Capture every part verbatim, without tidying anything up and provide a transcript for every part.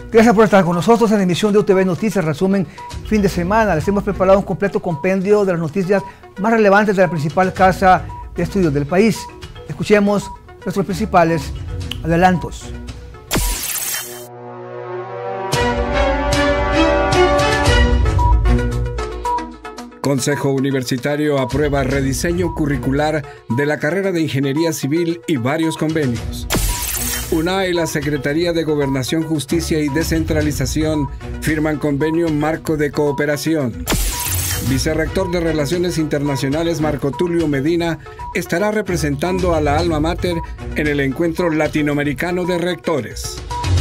Gracias por estar con nosotros en la emisión de U T V Noticias, resumen fin de semana. Les hemos preparado un completo compendio de las noticias más relevantes de la principal casa de estudios del país. Escuchemos nuestros principales adelantos. Consejo Universitario aprueba rediseño curricular de la carrera de Ingeniería Civil y varios convenios. U N A y la Secretaría de Gobernación, Justicia y Descentralización firman convenio marco de cooperación. Vicerrector de Relaciones Internacionales Marco Tulio Medina estará representando a la Alma Mater en el Encuentro Latinoamericano de Rectores.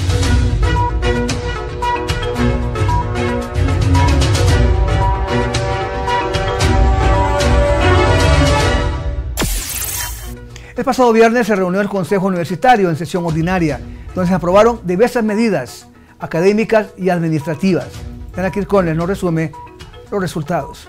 El pasado viernes se reunió el Consejo Universitario en sesión ordinaria, donde se aprobaron diversas medidas académicas y administrativas. Ana Quircones nos resume los resultados.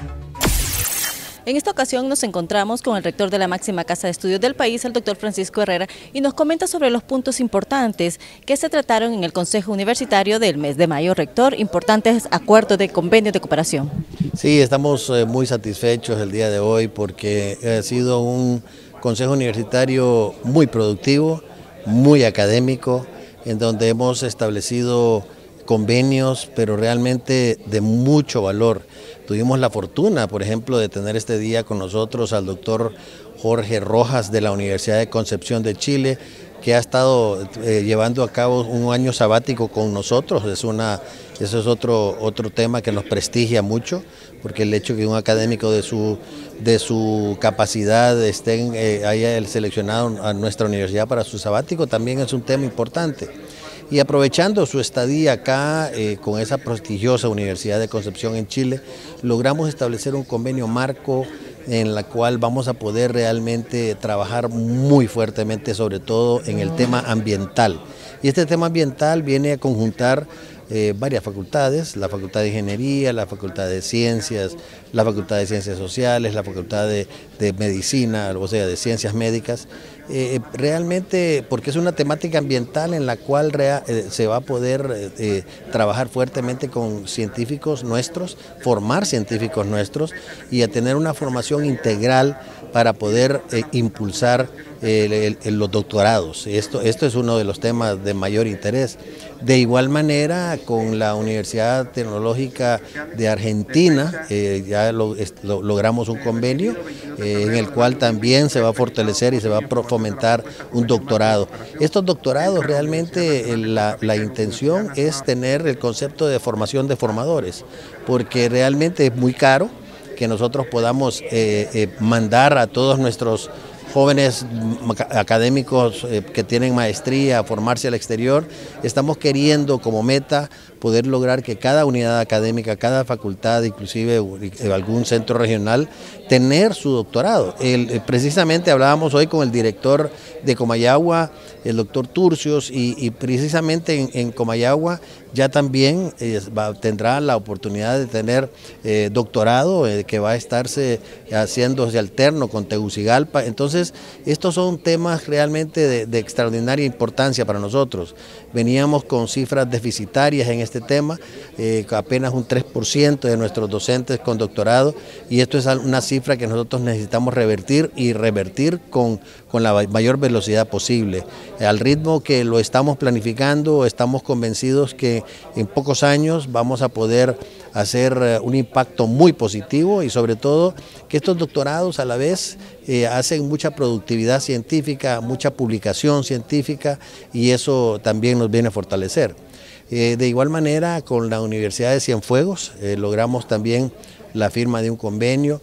En esta ocasión nos encontramos con el rector de la máxima casa de estudios del país, el doctor Francisco Herrera, y nos comenta sobre los puntos importantes que se trataron en el Consejo Universitario del mes de mayo. Rector, importantes acuerdos de convenio de cooperación. Sí, estamos eh, muy satisfechos el día de hoy porque ha sido un Consejo Universitario muy productivo, muy académico, en donde hemos establecido convenios, pero realmente de mucho valor. Tuvimos la fortuna, por ejemplo, de tener este día con nosotros al doctor Jorge Rojas de la Universidad de Concepción de Chile, que ha estado eh, llevando a cabo un año sabático con nosotros. Es una, eso es otro, otro tema que nos prestigia mucho, porque el hecho que un académico de su, de su capacidad esté, eh, haya seleccionado a nuestra universidad para su sabático también es un tema importante. Y aprovechando su estadía acá eh, con esa prestigiosa Universidad de Concepción en Chile, logramos establecer un convenio marco en la cual vamos a poder realmente trabajar muy fuertemente, sobre todo en el tema ambiental. Y este tema ambiental viene a conjuntar eh, varias facultades, la Facultad de Ingeniería, la Facultad de Ciencias, la Facultad de Ciencias Sociales, la Facultad de, de Medicina, o sea, de Ciencias Médicas, eh, realmente porque es una temática ambiental en la cual rea, eh, se va a poder eh, trabajar fuertemente con científicos nuestros, formar científicos nuestros y a tener una formación integral para poder eh, impulsar eh, el, el, los doctorados. Esto, esto es uno de los temas de mayor interés. De igual manera, con la Universidad Tecnológica de Argentina, eh, ya lo, lo, logramos un convenio eh, en el cual también se va a fortalecer y se va a fomentar un doctorado. Estos doctorados realmente eh, la, la intención es tener el concepto de formación de formadores, porque realmente es muy caro que nosotros podamos eh, eh, mandar a todos nuestros jóvenes académicos eh, que tienen maestría a formarse al exterior. Estamos queriendo como meta poder lograr que cada unidad académica, cada facultad, inclusive algún centro regional, tener su doctorado. El, precisamente hablábamos hoy con el director de Comayagua, el doctor Turcios, y, y precisamente en, en Comayagua ya también eh, va, tendrá la oportunidad de tener eh, doctorado eh, que va a estarse haciéndose alterno con Tegucigalpa. Entonces, estos son temas realmente de, de extraordinaria importancia para nosotros. Veníamos con cifras deficitarias en este tema, eh, apenas un tres por ciento de nuestros docentes con doctorado, y esto es una cifra que nosotros necesitamos revertir y revertir con, con la mayor velocidad posible. Al ritmo que lo estamos planificando, estamos convencidos que en pocos años vamos a poder hacer un impacto muy positivo y sobre todo que estos doctorados a la vez eh, hacen mucha productividad científica, mucha publicación científica y eso también nos viene a fortalecer. Eh, de igual manera con la Universidad de Cienfuegos eh, logramos también la firma de un convenio.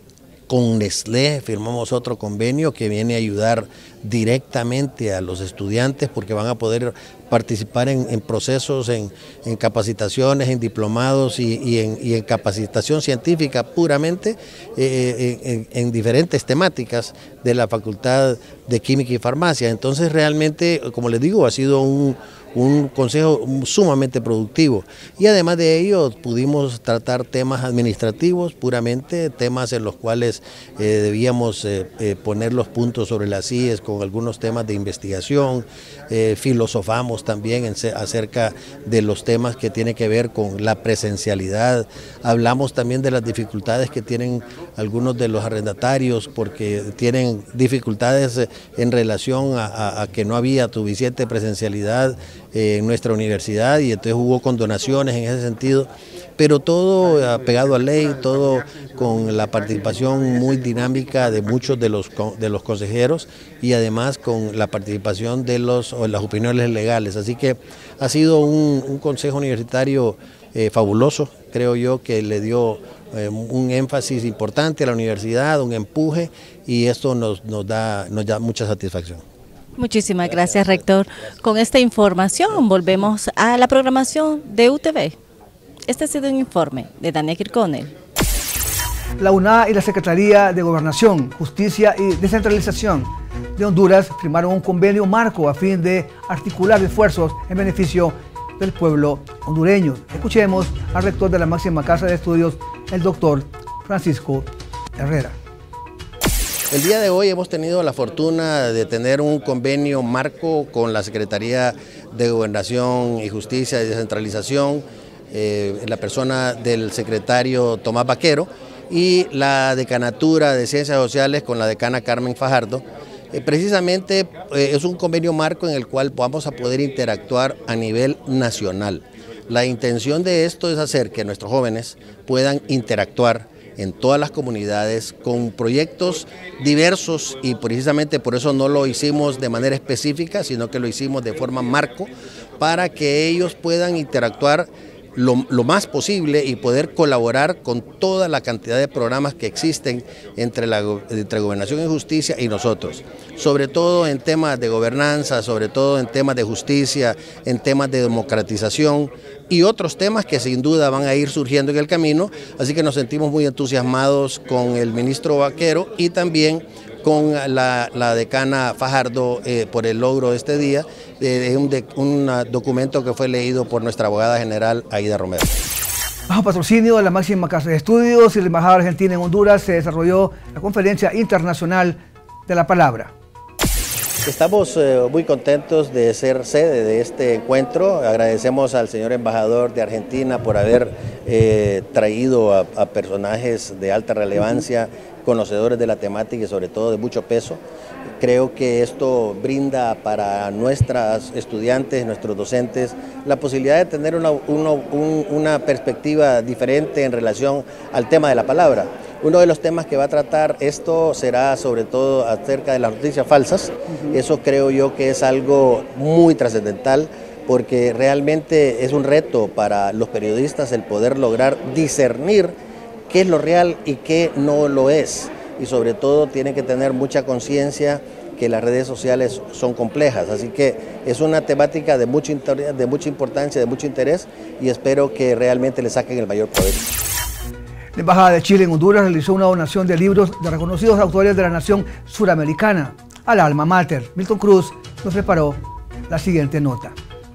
Con Nestlé firmamos otro convenio que viene a ayudar directamente a los estudiantes porque van a poder participar en, en procesos, en, en capacitaciones, en diplomados y, y, en, y en capacitación científica puramente eh, en, en diferentes temáticas de la Facultad de Química y Farmacia. Entonces realmente, como les digo, ha sido un, un consejo sumamente productivo y además de ello pudimos tratar temas administrativos puramente, temas en los cuales eh, debíamos eh, eh, poner los puntos sobre las íes con con algunos temas de investigación, eh, filosofamos también en, acerca de los temas que tienen que ver con la presencialidad, hablamos también de las dificultades que tienen algunos de los arrendatarios porque tienen dificultades en relación a, a, a que no había suficiente presencialidad eh, en nuestra universidad y entonces hubo condonaciones en ese sentido, pero todo apegado a ley, todo con la participación muy dinámica de muchos de los, de los consejeros y además con la participación de los, o las opiniones legales. Así que ha sido un, un consejo universitario eh, fabuloso, creo yo, que le dio eh, un énfasis importante a la universidad, un empuje, y esto nos, nos, da, nos da mucha satisfacción. Muchísimas gracias, rector. Con esta información volvemos a la programación de U T V. Este ha sido un informe de Dania Kirconel. La U N A y la Secretaría de Gobernación, Justicia y Descentralización de Honduras firmaron un convenio marco a fin de articular esfuerzos en beneficio del pueblo hondureño. Escuchemos al rector de la máxima casa de estudios, el doctor Francisco Herrera. El día de hoy hemos tenido la fortuna de tener un convenio marco con la Secretaría de Gobernación y Justicia y Descentralización, eh, en la persona del secretario Tomás Vaquero, y la Decanatura de Ciencias Sociales con la decana Carmen Fajardo. Eh, precisamente eh, es un convenio marco en el cual vamos a poder interactuar a nivel nacional. La intención de esto es hacer que nuestros jóvenes puedan interactuar en todas las comunidades con proyectos diversos, y precisamente por eso no lo hicimos de manera específica, sino que lo hicimos de forma marco para que ellos puedan interactuar Lo, lo más posible y poder colaborar con toda la cantidad de programas que existen entre, la, entre Gobernación y Justicia y nosotros, sobre todo en temas de gobernanza, sobre todo en temas de justicia, en temas de democratización y otros temas que sin duda van a ir surgiendo en el camino, así que nos sentimos muy entusiasmados con el ministro Vaquero y también con la, la decana Fajardo eh, por el logro de este día, de, de un, de, un documento que fue leído por nuestra abogada general Aida Romero. Bajo patrocinio de la máxima casa de estudios y la Embajada Argentina en Honduras se desarrolló la Conferencia Internacional de la Palabra. Estamos eh, muy contentos de ser sede de este encuentro. Agradecemos al señor embajador de Argentina por haber eh, traído a, a personajes de alta relevancia, conocedores de la temática y sobre todo de mucho peso. Creo que esto brinda para nuestras estudiantes, nuestros docentes, la posibilidad de tener una, una, una perspectiva diferente en relación al tema de la palabra. Uno de los temas que va a tratar esto será sobre todo acerca de las noticias falsas. Eso creo yo que es algo muy trascendental, porque realmente es un reto para los periodistas el poder lograr discernir qué es lo real y qué no lo es. Y sobre todo tienen que tener mucha conciencia que las redes sociales son complejas. Así que es una temática de mucha, de mucha importancia, de mucho interés, y espero que realmente le saquen el mayor provecho. La Embajada de Chile en Honduras realizó una donación de libros de reconocidos autores de la nación suramericana al alma mater. Milton Cruz nos preparó la siguiente nota.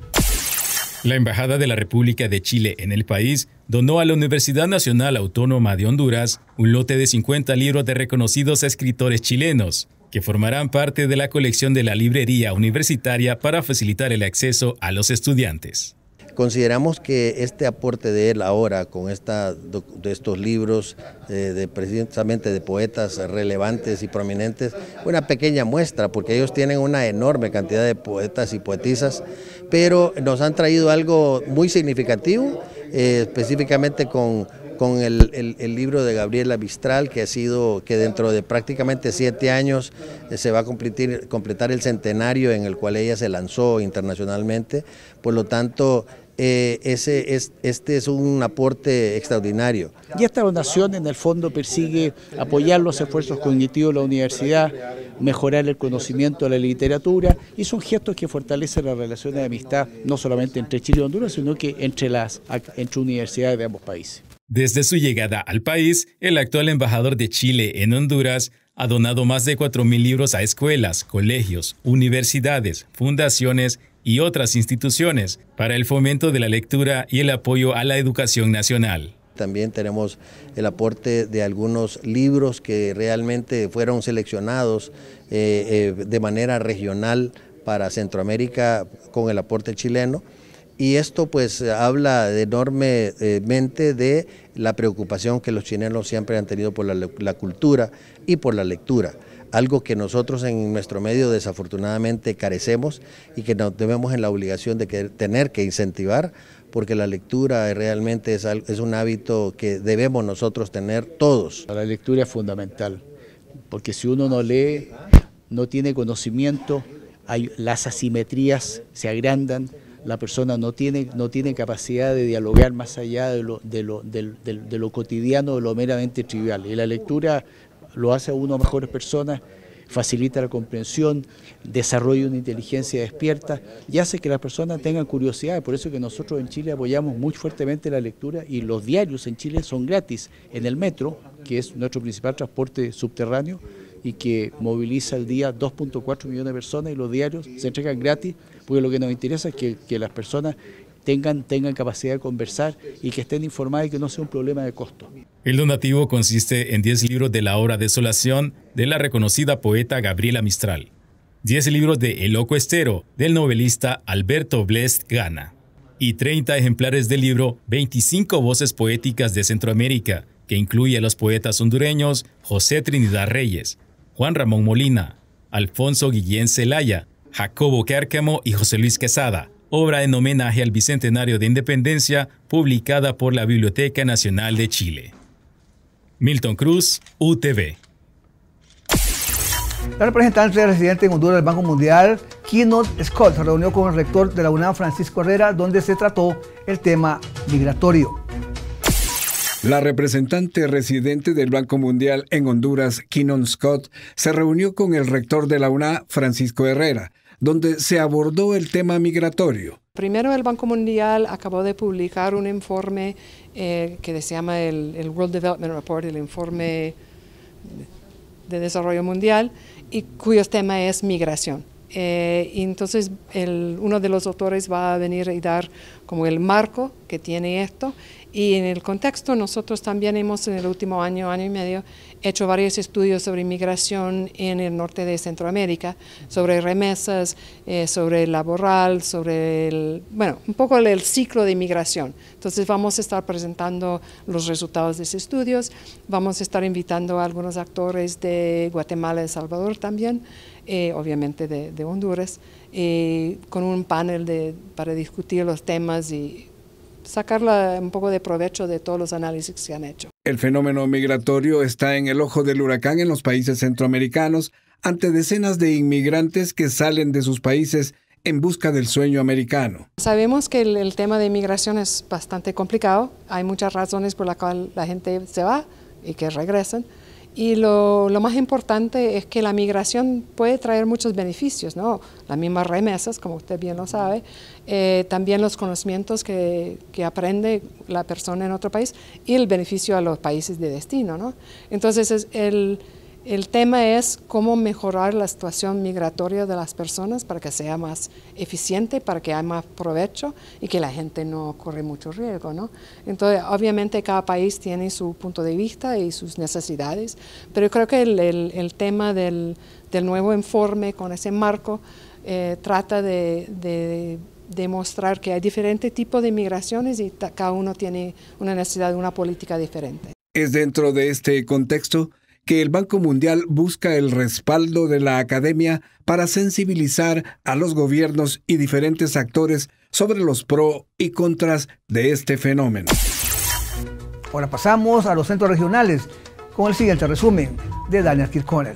La Embajada de la República de Chile en el país donó a la Universidad Nacional Autónoma de Honduras un lote de cincuenta libros de reconocidos escritores chilenos, que formarán parte de la colección de la librería universitaria para facilitar el acceso a los estudiantes. Consideramos que este aporte de él ahora con esta, de estos libros eh, de, precisamente de poetas relevantes y prominentes, una pequeña muestra, porque ellos tienen una enorme cantidad de poetas y poetisas, pero nos han traído algo muy significativo, eh, específicamente con, con el, el, el libro de Gabriela Mistral, que ha sido, que dentro de prácticamente siete años eh, se va a completar, completar el centenario en el cual ella se lanzó internacionalmente. Por lo tanto, Eh, ese es, este es un aporte extraordinario. Y esta donación en el fondo persigue apoyar los esfuerzos cognitivos de la universidad, mejorar el conocimiento de la literatura, y son gestos que fortalecen las relaciones de amistad no solamente entre Chile y Honduras, sino que entre las entre universidades de ambos países. Desde su llegada al país, el actual embajador de Chile en Honduras ha donado más de cuatro mil libros a escuelas, colegios, universidades, fundaciones y otras instituciones para el fomento de la lectura y el apoyo a la educación nacional. también tenemos el aporte de algunos libros que realmente fueron seleccionados eh, eh, de manera regional para Centroamérica con el aporte chileno. Y esto pues habla enormemente de la preocupación que los chilenos siempre han tenido por la, la cultura y por la lectura, algo que nosotros en nuestro medio desafortunadamente carecemos y que nos debemos en la obligación de que, tener que incentivar, porque la lectura realmente es, es un hábito que debemos nosotros tener todos. La lectura es fundamental, porque si uno no lee, no tiene conocimiento, hay, las asimetrías se agrandan, la persona no tiene, no tiene capacidad de dialogar más allá de lo, de, lo, de, de, de lo cotidiano, de lo meramente trivial. Y la lectura lo hace a uno mejores personas, facilita la comprensión, desarrolla una inteligencia despierta y hace que las personas tengan curiosidad. Por eso que nosotros en Chile apoyamos muy fuertemente la lectura y los diarios en Chile son gratis. En el metro, que es nuestro principal transporte subterráneo y que moviliza al día dos punto cuatro millones de personas, y los diarios se entregan gratis, porque lo que nos interesa es que, que las personas tengan, tengan capacidad de conversar y que estén informadas y que no sea un problema de costo. El donativo consiste en diez libros de la obra Desolación de la reconocida poeta Gabriela Mistral, diez libros de El Loco Estero del novelista Alberto Blest Gana y treinta ejemplares del libro veinticinco voces poéticas de Centroamérica, que incluye a los poetas hondureños José Trinidad Reyes, Juan Ramón Molina, Alfonso Guillén Zelaya, Jacobo Cárcamo y José Luis Quesada, obra en homenaje al Bicentenario de Independencia, publicada por la Biblioteca Nacional de Chile. Milton Cruz, U T V. La representante residente en Honduras del Banco Mundial, Keynote Scott, se reunió con el rector de la UNAM, Francisco Herrera, donde se trató el tema migratorio. La representante residente del Banco Mundial en Honduras, Keynote Scott, se reunió con el rector de la UNAM, Francisco Herrera, donde se abordó el tema migratorio. Primero, el Banco Mundial acabó de publicar un informe eh, que se llama el, el World Development Report, el informe de desarrollo mundial, y cuyo tema es migración. Eh, y entonces el, uno de los autores va a venir y dar como el marco que tiene esto, y en el contexto nosotros también hemos en el último año, año y medio, hecho varios estudios sobre migración en el norte de Centroamérica, sobre remesas, eh, sobre el laboral, sobre el, bueno, un poco el, el ciclo de migración. Entonces vamos a estar presentando los resultados de esos estudios, vamos a estar invitando a algunos actores de Guatemala y El Salvador también, eh, obviamente de, de Honduras, eh, con un panel de, para discutir los temas y sacar un poco de provecho de todos los análisis que se han hecho. El fenómeno migratorio está en el ojo del huracán en los países centroamericanos ante decenas de inmigrantes que salen de sus países en busca del sueño americano. Sabemos que el, el tema de migración es bastante complicado, hay muchas razones por las cuales la gente se va y que regresan. Y lo, lo más importante es que la migración puede traer muchos beneficios, ¿no? Las mismas remesas, como usted bien lo sabe, eh, también los conocimientos que, que aprende la persona en otro país y el beneficio a los países de destino, ¿no? Entonces, es el, el tema es cómo mejorar la situación migratoria de las personas para que sea más eficiente, para que haya más provecho y que la gente no corre mucho riesgo, ¿no? Entonces, obviamente cada país tiene su punto de vista y sus necesidades, pero yo creo que el, el, el tema del, del nuevo informe con ese marco eh, trata de, de demostrar que hay diferentes tipos de migraciones y cada uno tiene una necesidad de una política diferente. Es dentro de este contexto que el Banco Mundial busca el respaldo de la academia para sensibilizar a los gobiernos y diferentes actores sobre los pros y contras de este fenómeno. Ahora pasamos a los centros regionales con el siguiente resumen de Daniel Kirchhoff.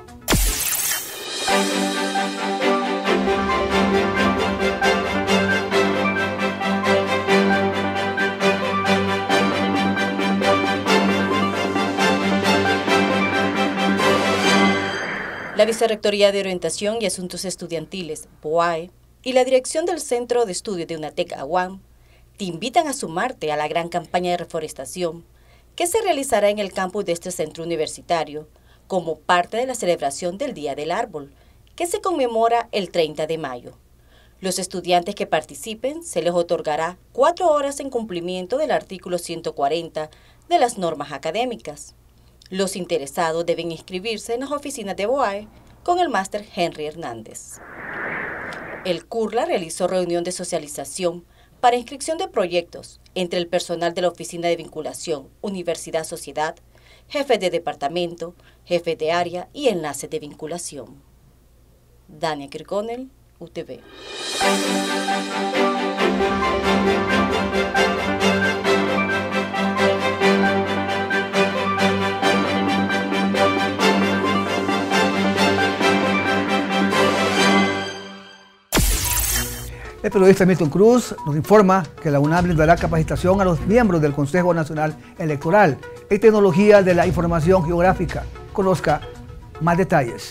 La Vicerrectoría de Orientación y Asuntos Estudiantiles, B O A E, y la dirección del Centro de Estudios de UNATEC Aguam te invitan a sumarte a la gran campaña de reforestación que se realizará en el campus de este centro universitario como parte de la celebración del Día del Árbol, que se conmemora el treinta de mayo. Los estudiantes que participen se les otorgará cuatro horas en cumplimiento del artículo ciento cuarenta de las normas académicas. Los interesados deben inscribirse en las oficinas de BOAE con el máster Henry Hernández. El CURLA realizó reunión de socialización para inscripción de proyectos entre el personal de la Oficina de Vinculación, Universidad-Sociedad, jefes de departamento, jefes de área y enlaces de vinculación. Dania Kirkonel, U T V. El periodista Milton Cruz nos informa que la UNAM brindará capacitación a los miembros del Consejo Nacional Electoral en tecnología de la información geográfica. Conozca más detalles.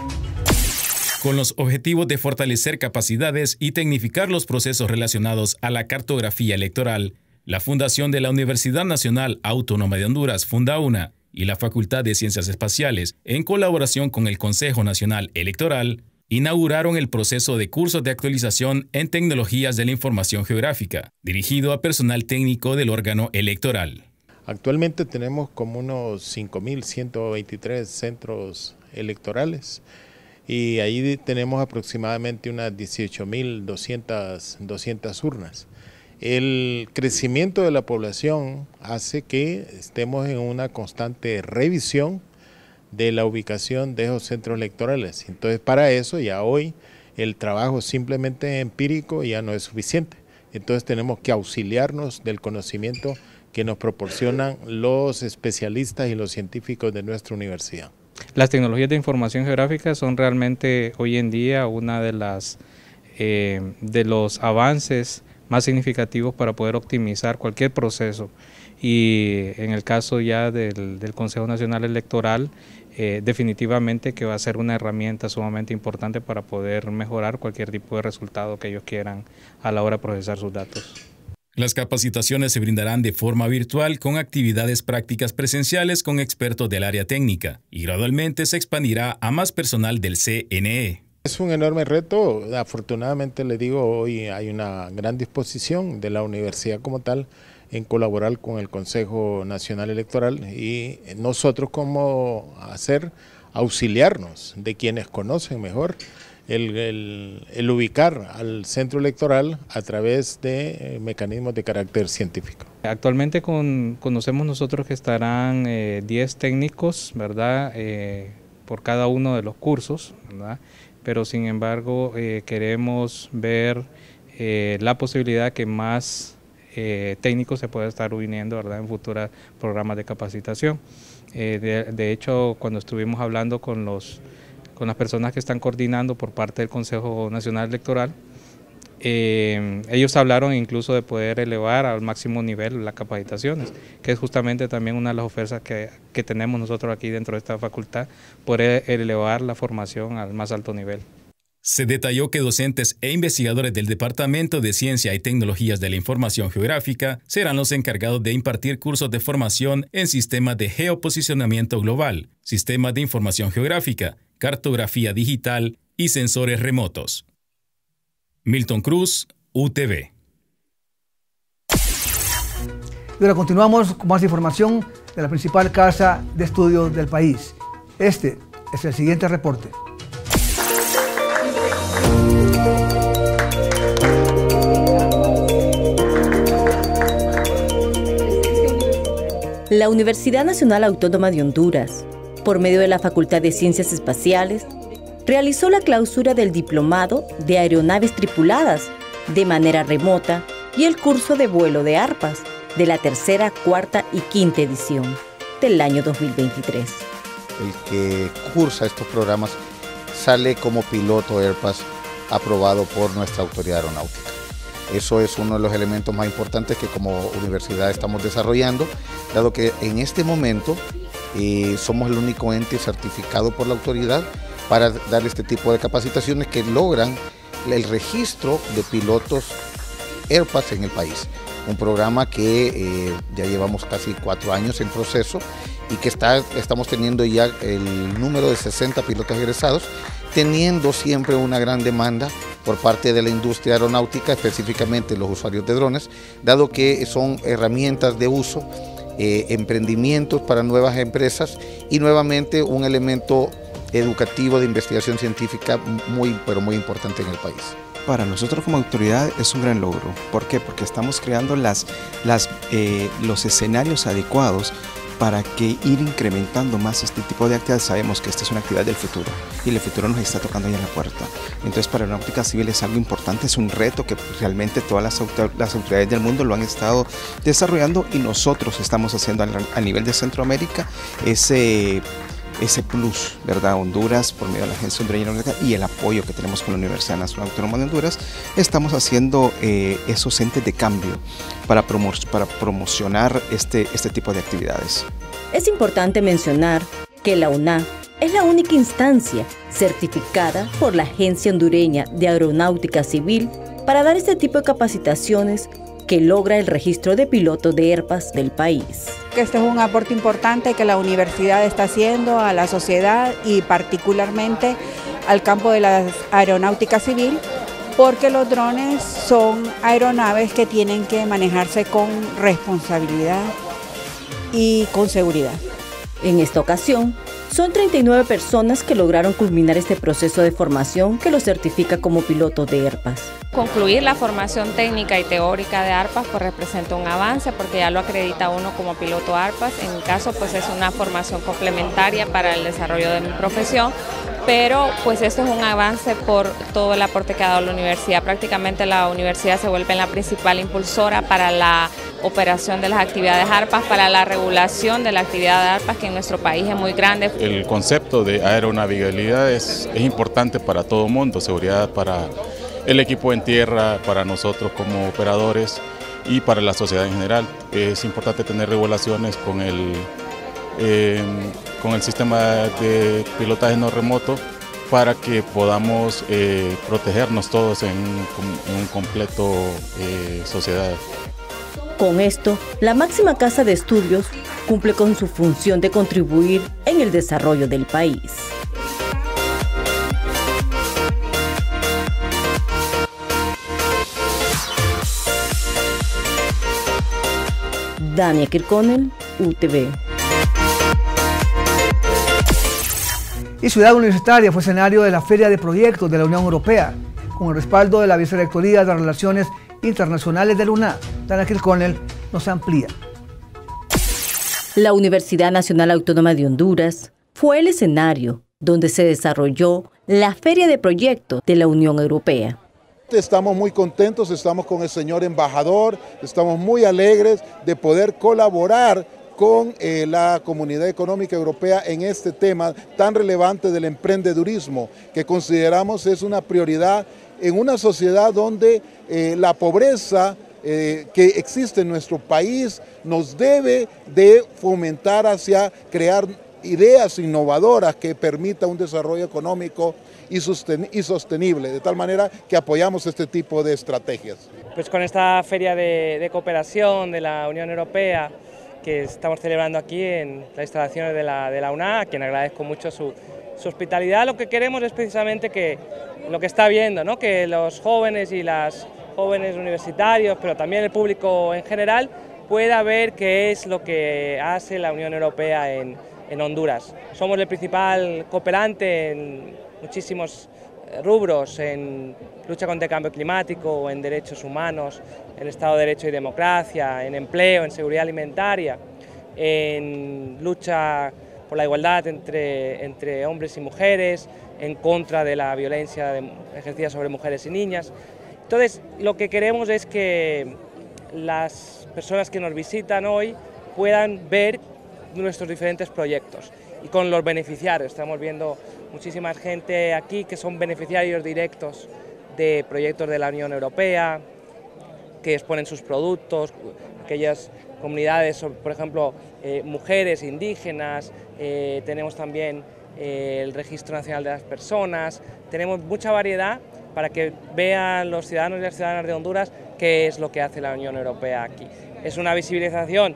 Con los objetivos de fortalecer capacidades y tecnificar los procesos relacionados a la cartografía electoral, la Fundación de la Universidad Nacional Autónoma de Honduras, FundaUNA, y la Facultad de Ciencias Espaciales, en colaboración con el Consejo Nacional Electoral, inauguraron el proceso de cursos de actualización en tecnologías de la información geográfica, dirigido a personal técnico del órgano electoral. Actualmente tenemos como unos cinco mil ciento veintitrés centros electorales y ahí tenemos aproximadamente unas dieciocho mil doscientas urnas. El crecimiento de la población hace que estemos en una constante revisión de la ubicación de esos centros electorales. Entonces, para eso ya hoy el trabajo simplemente empírico ya no es suficiente. Entonces tenemos que auxiliarnos del conocimiento que nos proporcionan los especialistas y los científicos de nuestra universidad. Las tecnologías de información geográfica son realmente hoy en día una de las eh, de los avances más significativos para poder optimizar cualquier proceso. Y en el caso ya del, del Consejo Nacional Electoral, eh, definitivamente que va a ser una herramienta sumamente importante para poder mejorar cualquier tipo de resultado que ellos quieran a la hora de procesar sus datos. Las capacitaciones se brindarán de forma virtual con actividades prácticas presenciales con expertos del área técnica y gradualmente se expandirá a más personal del C N E. Es un enorme reto, afortunadamente le digo, hoy hay una gran disposición de la universidad como tal en colaborar con el Consejo Nacional Electoral y nosotros como hacer auxiliarnos de quienes conocen mejor el, el, el ubicar al centro electoral a través de eh, mecanismos de carácter científico. Actualmente con, conocemos nosotros que estarán eh, diez técnicos, ¿verdad? Eh, por cada uno de los cursos, ¿verdad? Pero sin embargo eh, queremos ver eh, la posibilidad que más eh, técnicos se puedan estar uniendo, ¿verdad?, en futuros programas de capacitación. Eh, de, de hecho, cuando estuvimos hablando con, los, con las personas que están coordinando por parte del Consejo Nacional Electoral, eh, ellos hablaron incluso de poder elevar al máximo nivel las capacitaciones, que es justamente también una de las ofertas que, que tenemos nosotros aquí dentro de esta facultad, poder elevar la formación al más alto nivel. Se detalló que docentes e investigadores del Departamento de Ciencia y Tecnologías de la Información Geográfica serán los encargados de impartir cursos de formación en sistemas de geoposicionamiento global, sistemas de información geográfica, cartografía digital y sensores remotos. Milton Cruz, U T V. Y ahora continuamos con más información de la principal casa de estudios del país. Este es el siguiente reporte. La Universidad Nacional Autónoma de Honduras, por medio de la Facultad de Ciencias Espaciales, realizó la clausura del Diplomado de Aeronaves Tripuladas de manera remota y el curso de vuelo de ARPAS de la tercera, cuarta y quinta edición del año dos mil veintitrés. El que cursa estos programas sale como piloto AirPass aprobado por nuestra autoridad aeronáutica. Eso es uno de los elementos más importantes que como universidad estamos desarrollando, dado que en este momento eh, somos el único ente certificado por la autoridad para dar este tipo de capacitaciones que logran el registro de pilotos AirPass en el país. Un programa que eh, ya llevamos casi cuatro años en proceso y que está, estamos teniendo ya el número de sesenta pilotos egresados teniendo siempre una gran demanda por parte de la industria aeronáutica, específicamente los usuarios de drones, dado que son herramientas de uso, eh, emprendimientos para nuevas empresas y nuevamente un elemento educativo de investigación científica muy, pero muy importante en el país. Para nosotros como autoridad es un gran logro. ¿Por qué? Porque estamos creando las, las, eh, los escenarios adecuados para que ir incrementando más este tipo de actividades. Sabemos que esta es una actividad del futuro y el futuro nos está tocando ahí en la puerta. Entonces para la aeronáutica civil es algo importante, es un reto que realmente todas las, autor las autoridades del mundo lo han estado desarrollando y nosotros estamos haciendo a nivel de Centroamérica ese... ese plus, ¿verdad? Honduras, por medio de la Agencia Hondureña y el apoyo que tenemos con la Universidad Nacional Autónoma de Honduras, estamos haciendo eh, esos entes de cambio para, promo para promocionar este, este tipo de actividades. Es importante mencionar que la U N A es la única instancia certificada por la Agencia Hondureña de Aeronáutica Civil para dar este tipo de capacitaciones que logra el registro de pilotos de Airbus del país. Este es un aporte importante que la universidad está haciendo a la sociedad y particularmente al campo de la aeronáutica civil, porque los drones son aeronaves que tienen que manejarse con responsabilidad y con seguridad. En esta ocasión, son treinta y nueve personas que lograron culminar este proceso de formación que los certifica como pilotos de Airbus. Concluir la formación técnica y teórica de Airbus pues representa un avance porque ya lo acredita uno como piloto Airbus. En mi caso pues es una formación complementaria para el desarrollo de mi profesión, pero pues esto es un avance por todo el aporte que ha dado la universidad. Prácticamente la universidad se vuelve la principal impulsora para la operación de las actividades Airbus, para la regulación de la actividad de Airbus, que en nuestro país es muy grande. El concepto de aeronavegabilidad es, es importante para todo el mundo, seguridad para el equipo en tierra, para nosotros como operadores y para la sociedad en general. Es importante tener regulaciones con el, eh, con el sistema de pilotaje no remoto para que podamos eh, protegernos todos en, en un completo eh, sociedad. Con esto, la máxima casa de estudios cumple con su función de contribuir en el desarrollo del país. Dania Kirkonen, U T V. Y Ciudad Universitaria fue escenario de la Feria de Proyectos de la Unión Europea, con el respaldo de la Vicerrectoría de Relaciones Internacionales de la U N A. Dania Kirkonen nos amplía. La Universidad Nacional Autónoma de Honduras fue el escenario donde se desarrolló la Feria de Proyectos de la Unión Europea. Estamos muy contentos, estamos con el señor embajador, estamos muy alegres de poder colaborar con eh, la Comunidad Económica Europea en este tema tan relevante del emprendedurismo, que consideramos es una prioridad en una sociedad donde eh, la pobreza eh, que existe en nuestro país nos debe de fomentar hacia crear ideas innovadoras que permitan un desarrollo económico y, sosten y sostenible, de tal manera que apoyamos este tipo de estrategias. Pues con esta feria de, de cooperación de la Unión Europea que estamos celebrando aquí en las instalaciones de la, de la U N A, a quien agradezco mucho su, su hospitalidad, lo que queremos es precisamente que lo que está viendo, ¿no? Que los jóvenes y las jóvenes universitarios, pero también el público en general, pueda ver qué es lo que hace la Unión Europea en, en Honduras. Somos el principal cooperante en muchísimos rubros, en lucha contra el cambio climático, en derechos humanos, en Estado de Derecho y democracia, en empleo, en seguridad alimentaria, en lucha por la igualdad entre, entre hombres y mujeres, en contra de la violencia de, ejercida sobre mujeres y niñas. Entonces, lo que queremos es que las personas que nos visitan hoy puedan ver nuestros diferentes proyectos y con los beneficiarios. Estamos viendo muchísima gente aquí que son beneficiarios directos de proyectos de la Unión Europea, que exponen sus productos, aquellas comunidades, por ejemplo, eh, mujeres indígenas, eh, tenemos también eh, el Registro Nacional de las Personas, tenemos mucha variedad para que vean los ciudadanos y las ciudadanas de Honduras qué es lo que hace la Unión Europea aquí. Es una visibilización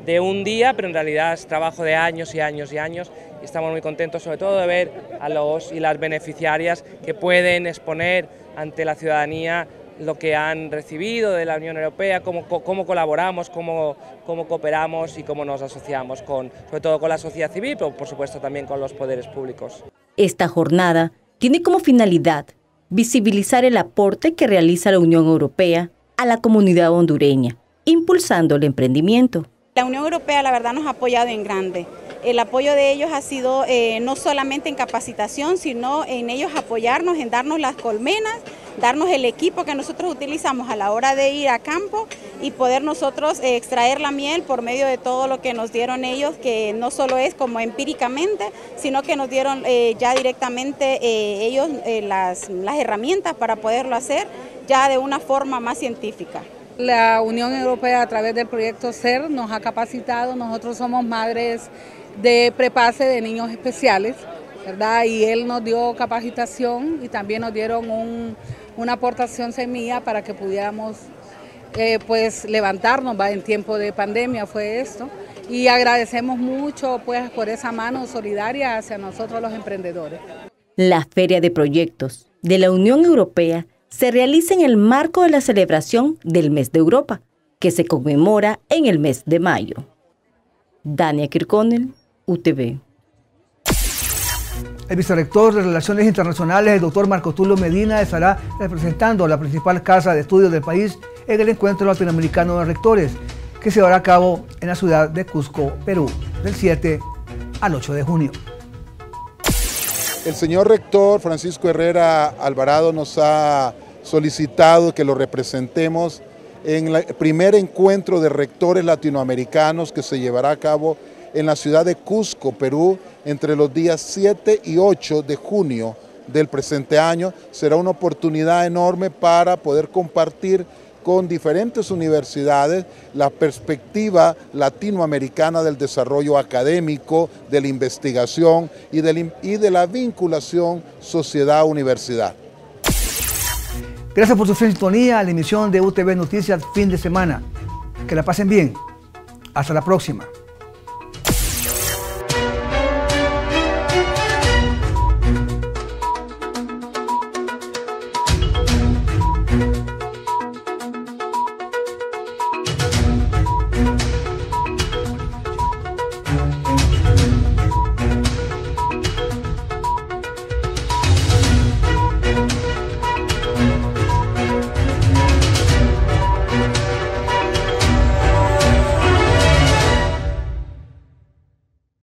de un día, pero en realidad es trabajo de años y años y años, y estamos muy contentos sobre todo de ver a los y las beneficiarias que pueden exponer ante la ciudadanía lo que han recibido de la Unión Europea, cómo, cómo colaboramos, cómo, cómo cooperamos y cómo nos asociamos, con, sobre todo con la sociedad civil, pero por supuesto también con los poderes públicos. Esta jornada tiene como finalidad visibilizar el aporte que realiza la Unión Europea a la comunidad hondureña, impulsando el emprendimiento. La Unión Europea la verdad nos ha apoyado en grande. El apoyo de ellos ha sido eh, no solamente en capacitación, sino en ellos apoyarnos, en darnos las colmenas, darnos el equipo que nosotros utilizamos a la hora de ir a campo y poder nosotros eh, extraer la miel por medio de todo lo que nos dieron ellos, que no solo es como empíricamente, sino que nos dieron eh, ya directamente eh, ellos eh, las, las herramientas para poderlo hacer ya de una forma más científica. La Unión Europea a través del proyecto S E R nos ha capacitado, nosotros somos madres de prepase de niños especiales, ¿verdad? Y él nos dio capacitación y también nos dieron un, una aportación semilla para que pudiéramos eh, pues levantarnos, ¿va? En tiempo de pandemia fue esto, y agradecemos mucho pues por esa mano solidaria hacia nosotros los emprendedores. La Feria de Proyectos de la Unión Europea se realiza en el marco de la celebración del Mes de Europa, que se conmemora en el mes de mayo. Dania Kirkonel, U T V. El vicerrector de Relaciones Internacionales, el doctor Marco Tulio Medina, estará representando a la principal casa de estudios del país en el Encuentro Latinoamericano de Rectores, que se llevará a cabo en la ciudad de Cusco, Perú, del siete al ocho de junio. El señor rector Francisco Herrera Alvarado nos ha solicitado que lo representemos en el primer encuentro de rectores latinoamericanos que se llevará a cabo en la ciudad de Cusco, Perú, entre los días siete y ocho de junio del presente año. Será una oportunidad enorme para poder compartir con diferentes universidades la perspectiva latinoamericana del desarrollo académico, de la investigación y de, y de la vinculación sociedad-universidad. Gracias por su sintonía a la emisión de U T V Noticias fin de semana. Que la pasen bien. Hasta la próxima.